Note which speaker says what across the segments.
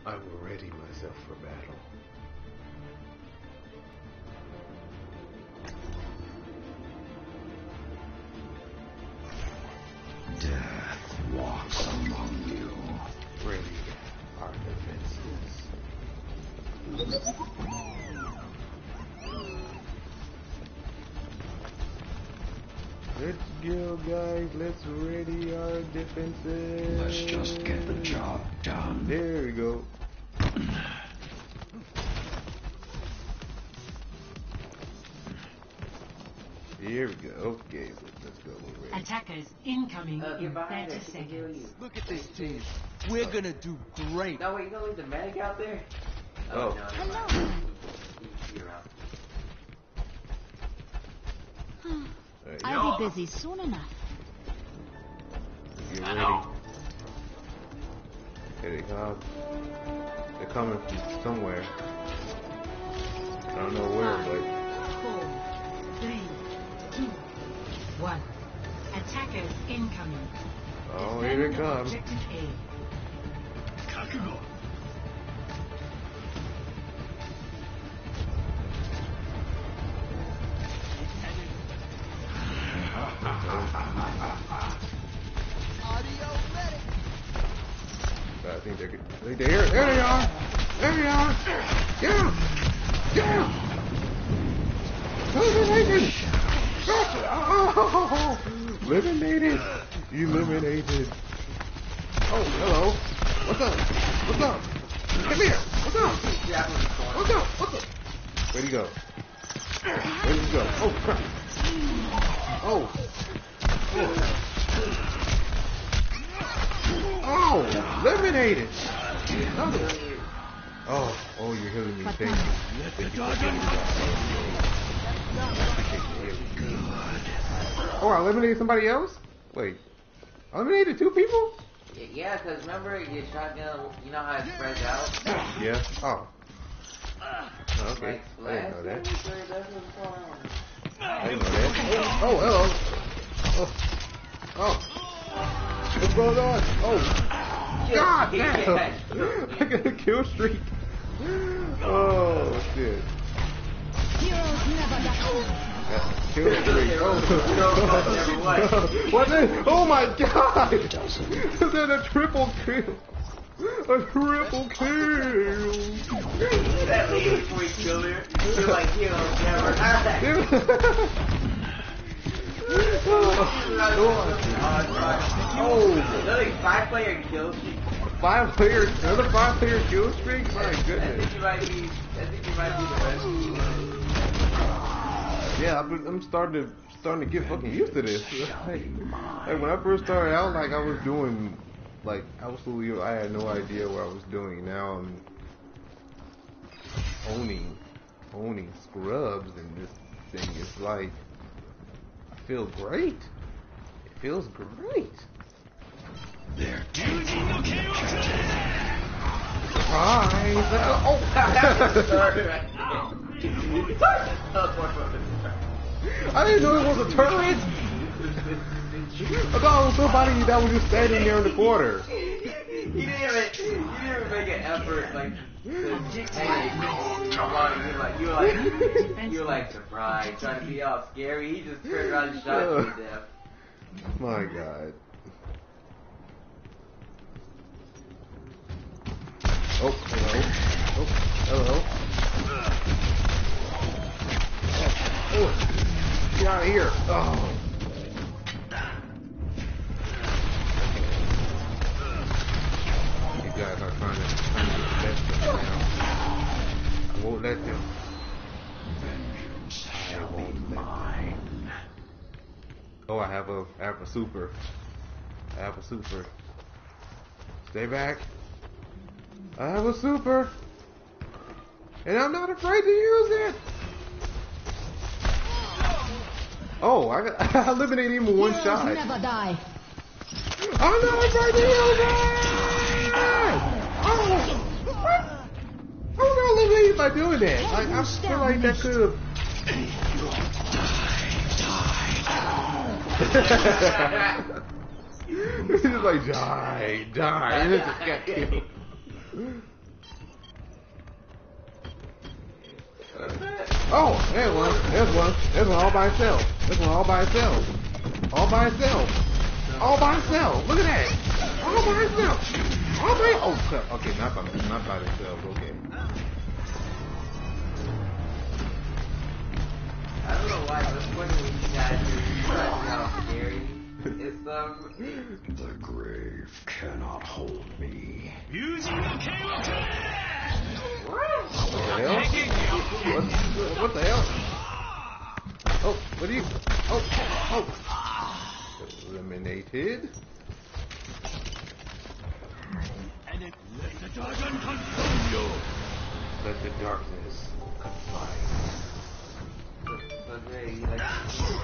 Speaker 1: I will ready myself for battle.
Speaker 2: Death walks among you.
Speaker 1: Ready our defenses. Let's go, guys. Let's ready our defenses.
Speaker 2: Let's just get the job done.
Speaker 1: There we go. Here we go. Okay, let's go. We're ready.
Speaker 3: Attackers incoming in 30 seconds.
Speaker 4: Look at this team. We're gonna do great.
Speaker 5: No, wait, you gonna leave the medic out there?
Speaker 1: Oh.
Speaker 5: No,
Speaker 3: Hello.
Speaker 5: you're out.
Speaker 1: Right,
Speaker 3: I'll be busy soon enough.
Speaker 1: get ready. Here they come. They're coming from somewhere. I don't know where,
Speaker 3: 4, 3, 2, 1. Attackers incoming.
Speaker 1: but oh, here they come.
Speaker 3: Objective A.
Speaker 1: I think they're good. I think they're here. There they are. There they are. Yeah. Yeah. Eliminated. Oh, eliminated. Eliminated. Oh, hello. What's up? What's up? Come here. What's up? What's up? What's up? Where'd he go? Where'd he go? Oh, crap. Oh. Oh, eliminated. Oh, you're healing me. Thank you. Oh, I eliminated somebody else? Wait. I eliminated 2 people?
Speaker 5: Yeah, because remember your shotgun, you know how it spreads out?
Speaker 1: Yeah. Oh. Okay.
Speaker 5: Like,
Speaker 1: I didn't know that.
Speaker 5: that's what's going on.
Speaker 1: I didn't know that. Oh, hello. Oh. What's going on? Oh. God damn! I got a kill streak. Oh shit.
Speaker 3: Heroes never die.
Speaker 1: Kill streak. Oh. What is? Oh my god! Is that a triple kill? A triple kill!
Speaker 5: That lady before you killed her, you're like, heroes never die.
Speaker 1: Oh,
Speaker 5: Another 5-player kill streak.
Speaker 1: 5-player, another 5-player kill streak? My goodness.
Speaker 5: I think you might be the best.
Speaker 1: Yeah, I'm starting to get fucking used to this. Like when I first started out, like I was doing, like absolutely, I had no idea what I was doing. Now I'm owning scrubs, and this thing is like, I feel great. It feels great.
Speaker 2: They're taking
Speaker 1: Surprise! Oh! I didn't know it was a turret! I thought it was somebody that was just standing there in the corner.
Speaker 5: You didn't even make an effort, like, you were like surprised, trying to be all scary. He just turned around and shot you to death.
Speaker 1: My God. Oh, hello. Oh, hello. Oh, get out of here. Oh. You guys are trying to get the best of me now. I won't let them. I won't let them. Oh, I have a super. I have a super. Stay back. I have a super. And I'm not afraid to use it. Oh, I eliminated him with one shot.
Speaker 3: Never die.
Speaker 1: I'm not afraid to use it. Oh, what? I'm gonna eliminate him by doing that. Like, I feel like that could have. He's just like, die. And it just got killed. Oh, there's one. There's one. There's one all by itself. There's one all by itself. All by itself. All by itself. Look at that. All by itself. All by. Oh, crap. Okay, not by themselves. Okay.
Speaker 5: I don't know why, but it's funny when you guys do how scary. It's
Speaker 2: The grave cannot hold me.
Speaker 1: What the hell? Oh, what are you? Oh. Eliminated.
Speaker 6: Let the dragon consume you.
Speaker 1: Let the darkness confine.
Speaker 5: so great. You like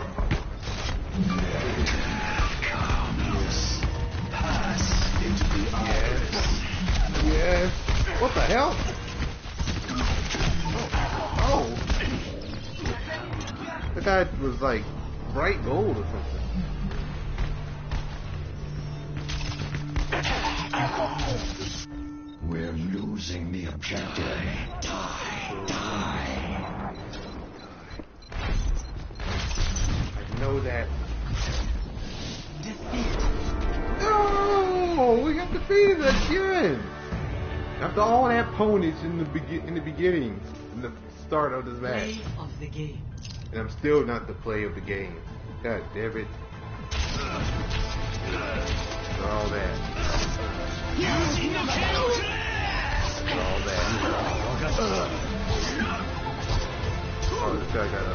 Speaker 2: Pass into the eyes.
Speaker 1: Yes. What the hell? Oh. The guy was like bright gold or something.
Speaker 2: We're losing the objective. Die.
Speaker 1: I know that. No, we got defeated again. After all that ponies in the beginning, in the start of this match,
Speaker 3: Play of the game.
Speaker 1: and I'm still not the play of the game. God damn it! For all that. For all that. Oh, this guy got a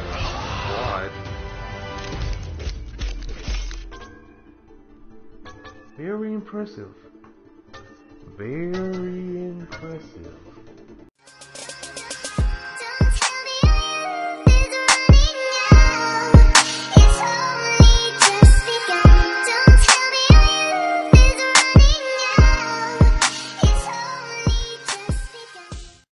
Speaker 1: quad. Very impressive. Very impressive.